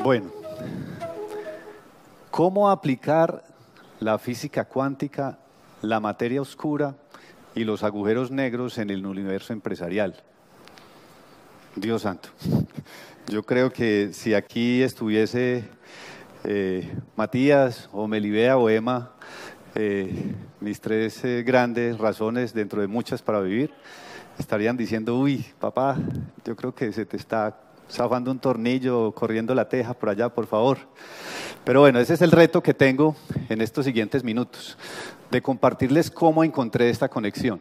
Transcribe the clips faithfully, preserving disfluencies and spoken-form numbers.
Bueno, ¿cómo aplicar la física cuántica, la materia oscura y los agujeros negros en el universo empresarial? Dios santo, yo creo que si aquí estuviese eh, Matías o Melibea o Emma, eh, mis tres eh, grandes razones dentro de muchas para vivir, estarían diciendo, uy, papá, yo creo que se te está zafando un tornillo, corriendo la teja por allá, por favor. Pero bueno, ese es el reto que tengo en estos siguientes minutos, de compartirles cómo encontré esta conexión.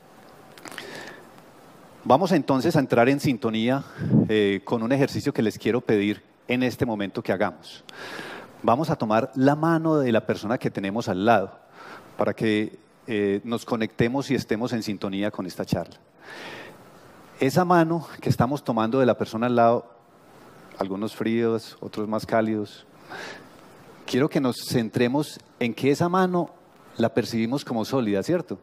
Vamos entonces a entrar en sintonía eh, con un ejercicio que les quiero pedir en este momento que hagamos. Vamos a tomar la mano de la persona que tenemos al lado para que eh, nos conectemos y estemos en sintonía con esta charla. Esa mano que estamos tomando de la persona al lado, algunos fríos, otros más cálidos, quiero que nos centremos en que esa mano la percibimos como sólida, ¿cierto?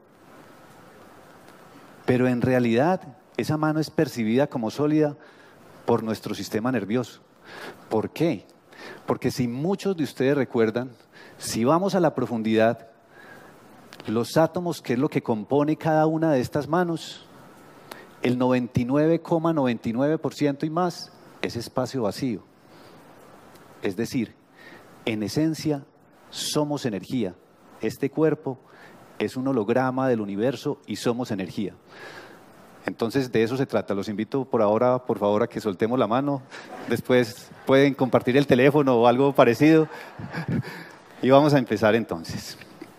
Pero en realidad esa mano es percibida como sólida por nuestro sistema nervioso. ¿Por qué? Porque si muchos de ustedes recuerdan, si vamos a la profundidad, los átomos, que es lo que compone cada una de estas manos, el noventa y nueve coma noventa y nueve por ciento y más es espacio vacío. Es decir, en esencia somos energía. Este cuerpo es un holograma del universo y somos energía. Entonces de eso se trata. Los invito por ahora, por favor, a que soltemos la mano. Después pueden compartir el teléfono o algo parecido. Y vamos a empezar entonces.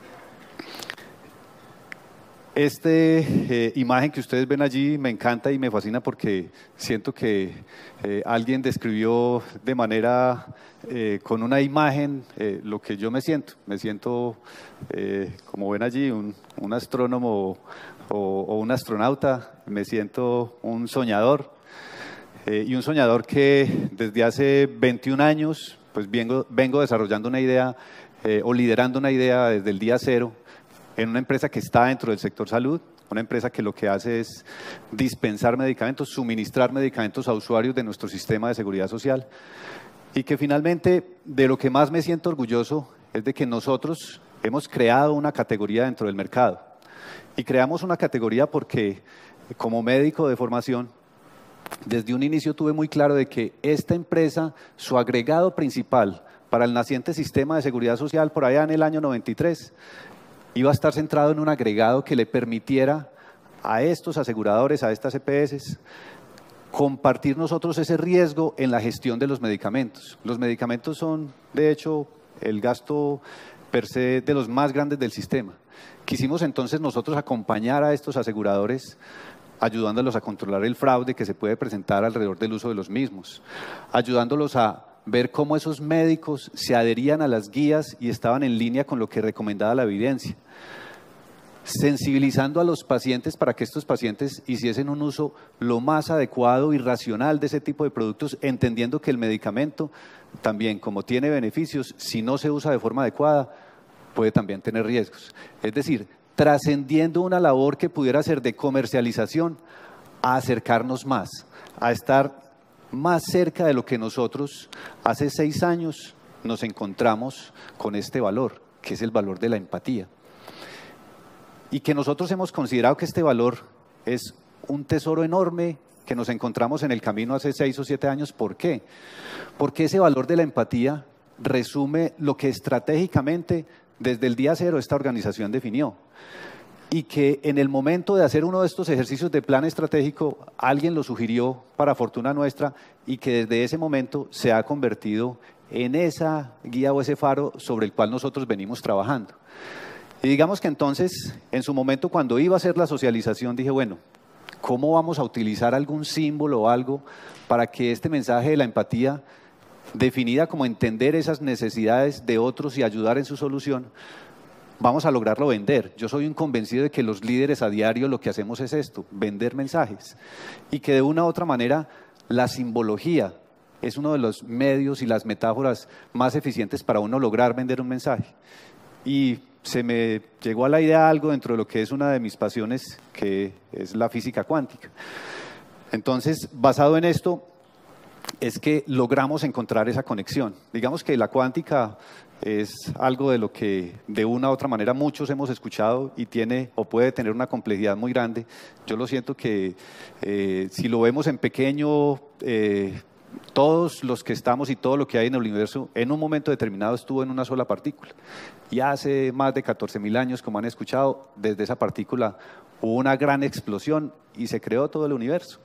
Esta eh, imagen que ustedes ven allí me encanta y me fascina porque siento que eh, alguien describió de manera, eh, con una imagen, eh, lo que yo me siento. Me siento, eh, como ven allí, un, un astrónomo o, o un astronauta. Me siento un soñador eh, y un soñador que desde hace veintiún años pues vengo, vengo desarrollando una idea eh, o liderando una idea desde el día cero, en una empresa que está dentro del sector salud, una empresa que lo que hace es dispensar medicamentos, suministrar medicamentos a usuarios de nuestro sistema de seguridad social, y que finalmente de lo que más me siento orgulloso es de que nosotros hemos creado una categoría dentro del mercado. Y creamos una categoría porque como médico de formación, desde un inicio tuve muy claro de que esta empresa, su agregado principal para el naciente sistema de seguridad social por allá en el año noventa y tres, iba a estar centrado en un agregado que le permitiera a estos aseguradores, a estas E P S, compartir nosotros ese riesgo en la gestión de los medicamentos. Los medicamentos son, de hecho, el gasto per se de los más grandes del sistema. Quisimos entonces nosotros acompañar a estos aseguradores, ayudándolos a controlar el fraude que se puede presentar alrededor del uso de los mismos, ayudándolos a ver cómo esos médicos se adherían a las guías y estaban en línea con lo que recomendaba la evidencia, sensibilizando a los pacientes para que estos pacientes hiciesen un uso lo más adecuado y racional de ese tipo de productos, entendiendo que el medicamento también, como tiene beneficios, si no se usa de forma adecuada, puede también tener riesgos. Es decir, trascendiendo una labor que pudiera ser de comercialización, a acercarnos más, a estar más cerca de lo que nosotros hace seis años nos encontramos con este valor, que es el valor de la empatía. Y que nosotros hemos considerado que este valor es un tesoro enorme que nos encontramos en el camino hace seis o siete años. ¿Por qué? Porque ese valor de la empatía resume lo que estratégicamente desde el día cero esta organización definió. Y que en el momento de hacer uno de estos ejercicios de plan estratégico, alguien lo sugirió para fortuna nuestra y que desde ese momento se ha convertido en esa guía o ese faro sobre el cual nosotros venimos trabajando. Y digamos que entonces, en su momento cuando iba a hacer la socialización, dije, bueno, ¿cómo vamos a utilizar algún símbolo o algo para que este mensaje de la empatía, definida como entender esas necesidades de otros y ayudar en su solución, vamos a lograrlo vender? Yo soy un convencido de que los líderes a diario lo que hacemos es esto, vender mensajes. Y que de una u otra manera la simbología es uno de los medios y las metáforas más eficientes para uno lograr vender un mensaje. Y se me llegó a la idea algo dentro de lo que es una de mis pasiones, que es la física cuántica. Entonces, basado en esto, es que logramos encontrar esa conexión. Digamos que la cuántica es algo de lo que de una u otra manera muchos hemos escuchado y tiene o puede tener una complejidad muy grande. Yo lo siento que eh, si lo vemos en pequeño, eh, todos los que estamos y todo lo que hay en el universo en un momento determinado estuvo en una sola partícula. Y hace más de catorce mil años, como han escuchado, desde esa partícula hubo una gran explosión y se creó todo el universo.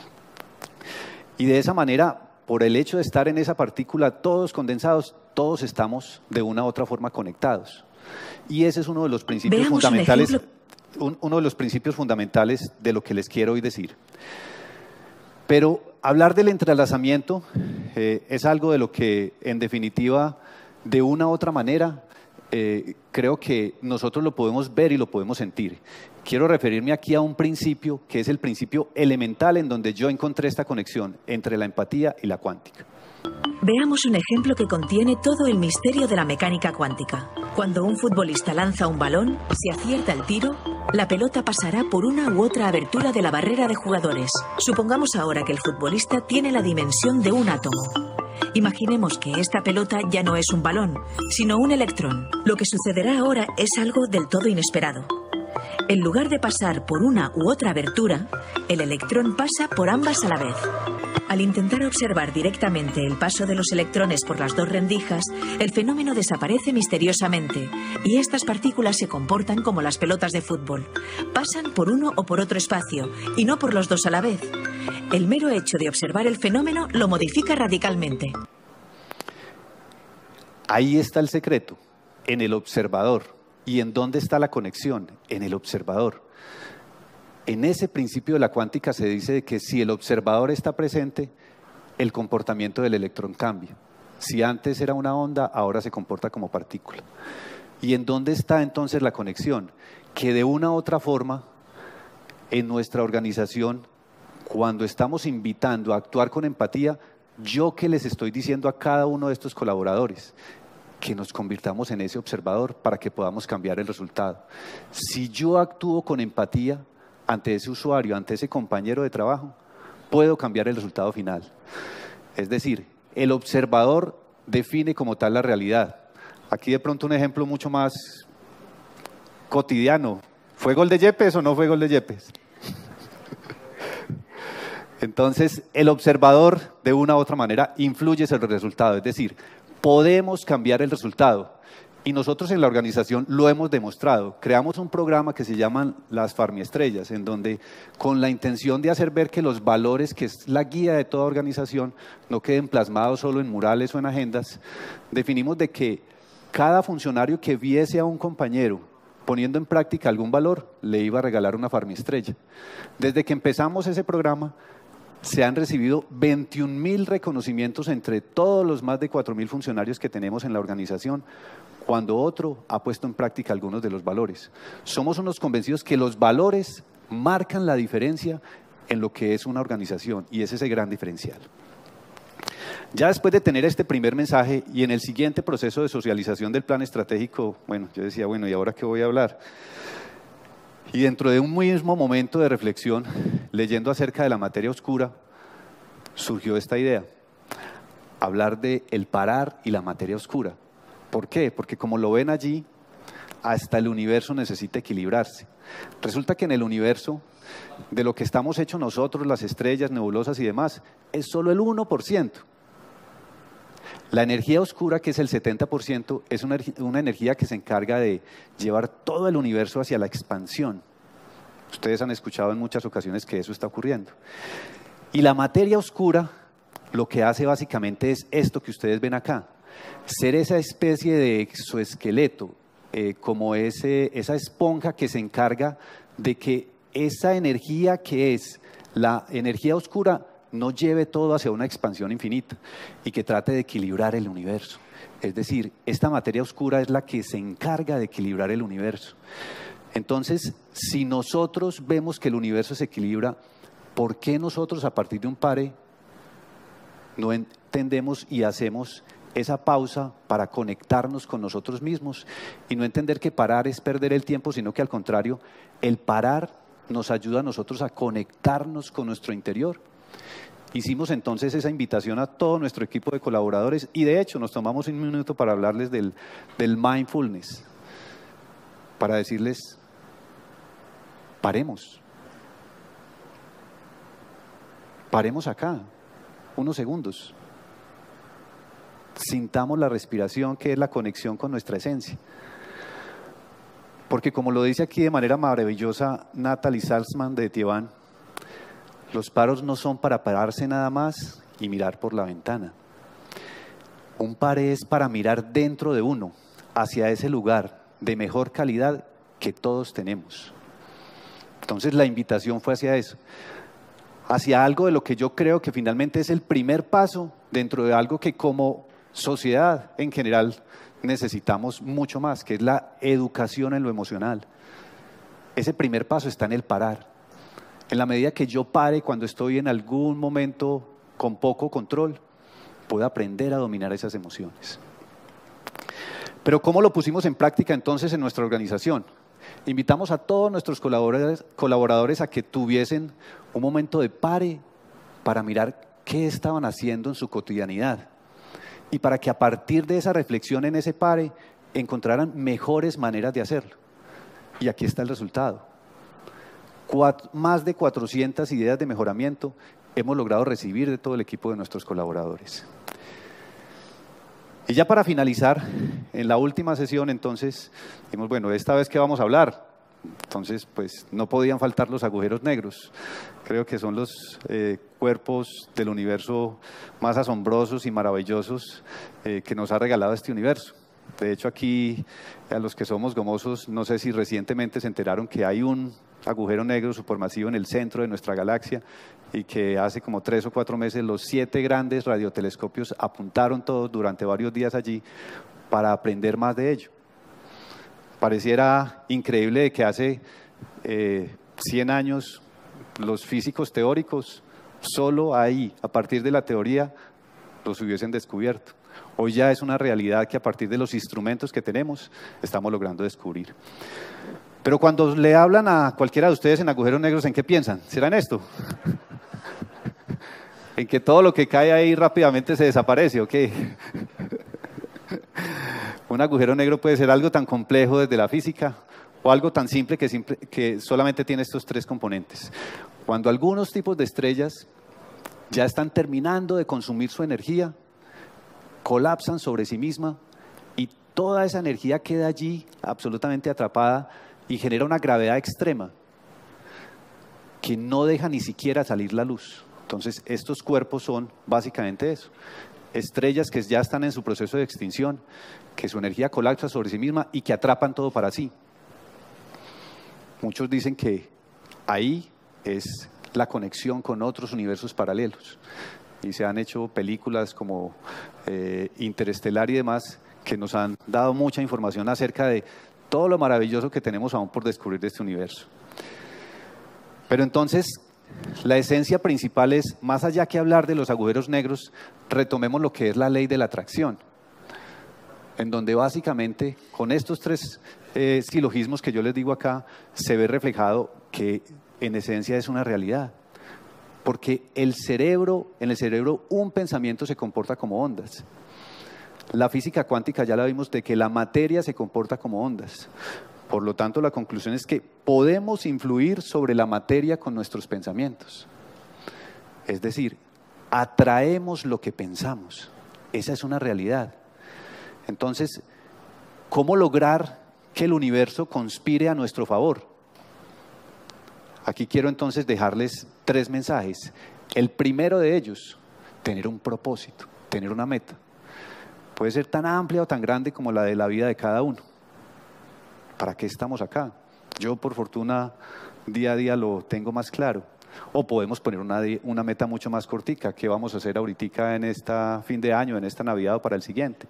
Y de esa manera, por el hecho de estar en esa partícula todos condensados, todos estamos de una u otra forma conectados. Y ese es uno de los principios Veamos fundamentales, un un, uno de los principios fundamentales de lo que les quiero hoy decir. Pero hablar del entrelazamiento eh, es algo de lo que, en definitiva, de una u otra manera, eh, creo que nosotros lo podemos ver y lo podemos sentir. Quiero referirme aquí a un principio que es el principio elemental en donde yo encontré esta conexión entre la empatía y la cuántica. Veamos un ejemplo que contiene todo el misterio de la mecánica cuántica. Cuando un futbolista lanza un balón, si acierta el tiro, la pelota pasará por una u otra abertura de la barrera de jugadores. Supongamos ahora que el futbolista tiene la dimensión de un átomo. Imaginemos que esta pelota ya no es un balón, sino un electrón. Lo que sucederá ahora es algo del todo inesperado. En lugar de pasar por una u otra abertura, el electrón pasa por ambas a la vez. Al intentar observar directamente el paso de los electrones por las dos rendijas, el fenómeno desaparece misteriosamente y estas partículas se comportan como las pelotas de fútbol. Pasan por uno o por otro espacio y no por los dos a la vez. El mero hecho de observar el fenómeno lo modifica radicalmente. Ahí está el secreto, en el observador. ¿Y en dónde está la conexión? En el observador. En ese principio de la cuántica se dice que si el observador está presente, el comportamiento del electrón cambia. Si antes era una onda, ahora se comporta como partícula. ¿Y en dónde está entonces la conexión? Que de una u otra forma, en nuestra organización, cuando estamos invitando a actuar con empatía, yo que les estoy diciendo a cada uno de estos colaboradores, que nos convirtamos en ese observador para que podamos cambiar el resultado. Si yo actúo con empatía ante ese usuario, ante ese compañero de trabajo, puedo cambiar el resultado final. Es decir, el observador define como tal la realidad. Aquí de pronto un ejemplo mucho más cotidiano. ¿Fue gol de Yepes o no fue gol de Yepes? Entonces, el observador de una u otra manera influye sobre el resultado. Es decir, podemos cambiar el resultado y nosotros en la organización lo hemos demostrado. Creamos un programa que se llama las Farmiestrellas, en donde con la intención de hacer ver que los valores, que es la guía de toda organización, no queden plasmados solo en murales o en agendas, definimos de que cada funcionario que viese a un compañero poniendo en práctica algún valor, le iba a regalar una Farmiestrella. Desde que empezamos ese programa, se han recibido veintiún mil reconocimientos entre todos los más de cuatro mil funcionarios que tenemos en la organización, cuando otro ha puesto en práctica algunos de los valores. Somos unos convencidos que los valores marcan la diferencia en lo que es una organización y ese es ese gran diferencial. Ya después de tener este primer mensaje y en el siguiente proceso de socialización del plan estratégico, bueno, yo decía, bueno, ¿y ahora qué voy a hablar? Y dentro de un mismo momento de reflexión, leyendo acerca de la materia oscura, surgió esta idea, hablar de el parar y la materia oscura. ¿Por qué? Porque como lo ven allí, hasta el universo necesita equilibrarse. Resulta que en el universo, de lo que estamos hechos nosotros, las estrellas, nebulosas y demás, es solo el uno por ciento. La energía oscura, que es el setenta por ciento, es una, una energía que se encarga de llevar todo el universo hacia la expansión. Ustedes han escuchado en muchas ocasiones que eso está ocurriendo. Y la materia oscura lo que hace básicamente es esto que ustedes ven acá, ser esa especie de exoesqueleto, eh, como ese, esa esponja que se encarga de que esa energía que es la energía oscura no lleve todo hacia una expansión infinita y que trate de equilibrar el universo. Es decir, esta materia oscura es la que se encarga de equilibrar el universo. Entonces, si nosotros vemos que el universo se equilibra, ¿por qué nosotros a partir de un pare no entendemos y hacemos esa pausa para conectarnos con nosotros mismos y no entender que parar es perder el tiempo, sino que al contrario, el parar nos ayuda a nosotros a conectarnos con nuestro interior? Hicimos entonces esa invitación a todo nuestro equipo de colaboradores y de hecho nos tomamos un minuto para hablarles del, del mindfulness, para decirles, paremos, paremos acá, unos segundos, sintamos la respiración que es la conexión con nuestra esencia. Porque como lo dice aquí de manera maravillosa Natalie Salzman de Taiwán, los paros no son para pararse nada más y mirar por la ventana. Un pare es para mirar dentro de uno, hacia ese lugar de mejor calidad que todos tenemos. Entonces la invitación fue hacia eso, hacia algo de lo que yo creo que finalmente es el primer paso dentro de algo que como sociedad en general necesitamos mucho más, que es la educación en lo emocional. Ese primer paso está en el parar. En la medida que yo pare cuando estoy en algún momento con poco control, puedo aprender a dominar esas emociones. Pero ¿cómo lo pusimos en práctica entonces en nuestra organización? Invitamos a todos nuestros colaboradores, colaboradores a que tuviesen un momento de pare para mirar qué estaban haciendo en su cotidianidad y para que a partir de esa reflexión en ese pare encontraran mejores maneras de hacerlo. Y aquí está el resultado. Cuatro, más de cuatrocientas ideas de mejoramiento hemos logrado recibir de todo el equipo de nuestros colaboradores. Y ya para finalizar, en la última sesión entonces, dijimos, bueno, esta vez ¿qué vamos a hablar? Entonces, pues no podían faltar los agujeros negros. Creo que son los eh, cuerpos del universo más asombrosos y maravillosos eh, que nos ha regalado este universo. De hecho, aquí, a los que somos gomosos, no sé si recientemente se enteraron que hay un agujero negro supermasivo en el centro de nuestra galaxia y que hace como tres o cuatro meses los siete grandes radiotelescopios apuntaron todos durante varios días allí para aprender más de ello. Pareciera increíble que hace eh, cien años los físicos teóricos solo ahí, a partir de la teoría, los hubiesen descubierto. Hoy ya es una realidad que a partir de los instrumentos que tenemos estamos logrando descubrir. Pero cuando le hablan a cualquiera de ustedes en agujeros negros, ¿en qué piensan? ¿Será en esto? ¿En que todo lo que cae ahí rápidamente se desaparece o qué? Un agujero negro puede ser algo tan complejo desde la física o algo tan simple que, simple que solamente tiene estos tres componentes. Cuando algunos tipos de estrellas ya están terminando de consumir su energía, colapsan sobre sí misma y toda esa energía queda allí absolutamente atrapada y genera una gravedad extrema que no deja ni siquiera salir la luz. Entonces, estos cuerpos son básicamente eso, estrellas que ya están en su proceso de extinción, que su energía colapsa sobre sí misma y que atrapan todo para sí. Muchos dicen que ahí es la conexión con otros universos paralelos. Y se han hecho películas como eh, Interestelar y demás que nos han dado mucha información acerca de todo lo maravilloso que tenemos aún por descubrir de este universo. Pero entonces, la esencia principal es, más allá que hablar de los agujeros negros, retomemos lo que es la ley de la atracción, en donde básicamente, con estos tres eh, silogismos que yo les digo acá, se ve reflejado que en esencia es una realidad. Porque el cerebro, en el cerebro un pensamiento se comporta como ondas. La física cuántica ya la vimos de que la materia se comporta como ondas. Por lo tanto, la conclusión es que podemos influir sobre la materia con nuestros pensamientos. Es decir, atraemos lo que pensamos. Esa es una realidad. Entonces, ¿cómo lograr que el universo conspire a nuestro favor? Aquí quiero entonces dejarles tres mensajes. El primero de ellos, tener un propósito, tener una meta. Puede ser tan amplia o tan grande como la de la vida de cada uno. ¿Para qué estamos acá? Yo, por fortuna, día a día lo tengo más claro. O podemos poner una, una meta mucho más cortica. ¿Qué vamos a hacer ahorita en este fin de año, en esta Navidad o para el siguiente?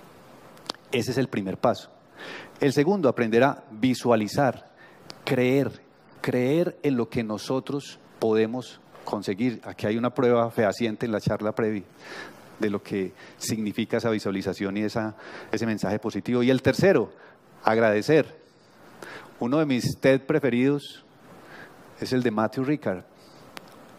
Ese es el primer paso. El segundo, aprender a visualizar, creer, creer en lo que nosotros podemos conseguir. Aquí hay una prueba fehaciente en la charla previa de lo que significa esa visualización y esa, ese mensaje positivo. Y el tercero, agradecer. Uno de mis TED preferidos es el de Matthew Ricard.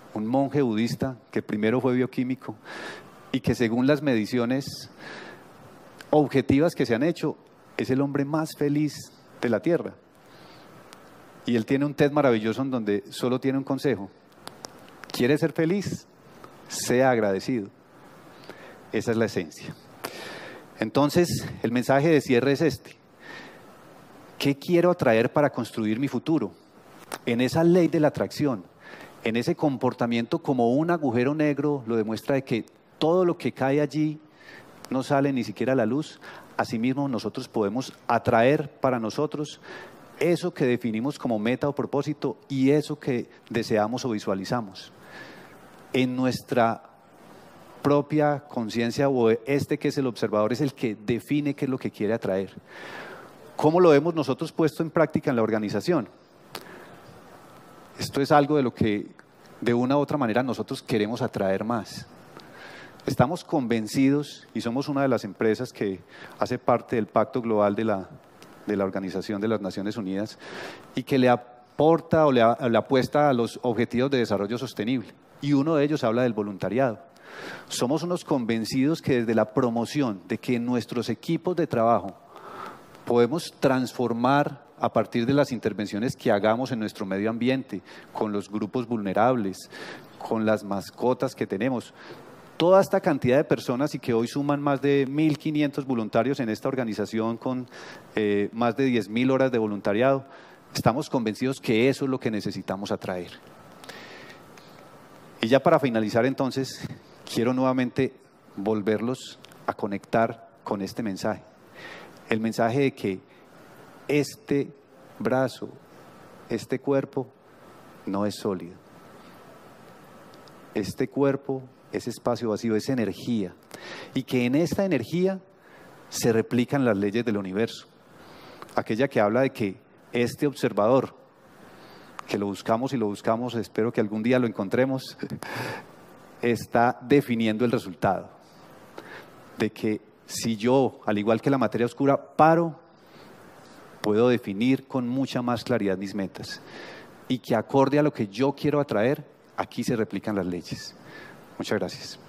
un monje budista que primero fue bioquímico y que según las mediciones objetivas que se han hecho, es el hombre más feliz de la Tierra. Y él tiene un TED maravilloso en donde solo tiene un consejo. ¿Quieres ser feliz? Sea agradecido. Esa es la esencia. Entonces, el mensaje de cierre es este. ¿Qué quiero atraer para construir mi futuro? En esa ley de la atracción, en ese comportamiento como un agujero negro, lo demuestra de que todo lo que cae allí no sale ni siquiera a la luz. Asimismo, nosotros podemos atraer para nosotros eso que definimos como meta o propósito y eso que deseamos o visualizamos. En nuestra propia conciencia, o este que es el observador es el que define qué es lo que quiere atraer. ¿Cómo lo hemos nosotros puesto en práctica en la organización? Esto es algo de lo que de una u otra manera nosotros queremos atraer más. Estamos convencidos, y somos una de las empresas que hace parte del Pacto Global de la, de la Organización de las Naciones Unidas y que le aporta o le, le apuesta a los objetivos de desarrollo sostenible. Y uno de ellos habla del voluntariado. Somos unos convencidos que desde la promoción de que nuestros equipos de trabajo podemos transformar a partir de las intervenciones que hagamos en nuestro medio ambiente, con los grupos vulnerables, con las mascotas que tenemos, toda esta cantidad de personas y que hoy suman más de mil quinientos voluntarios en esta organización con eh, más de diez mil horas de voluntariado, estamos convencidos que eso es lo que necesitamos atraer. Y ya para finalizar entonces, quiero nuevamente volverlos a conectar con este mensaje. El mensaje de que este brazo, este cuerpo no es sólido. Este cuerpo es espacio vacío, es energía. Y que en esta energía se replican las leyes del universo. Aquella que habla de que este observador, que lo buscamos y lo buscamos, espero que algún día lo encontremos, está definiendo el resultado. De que si yo, al igual que la materia oscura, paro, puedo definir con mucha más claridad mis metas. Y que acorde a lo que yo quiero atraer, aquí se replican las leyes. Muchas gracias.